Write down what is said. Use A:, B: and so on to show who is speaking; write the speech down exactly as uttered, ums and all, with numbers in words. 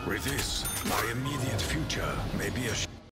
A: With this, my immediate future may be a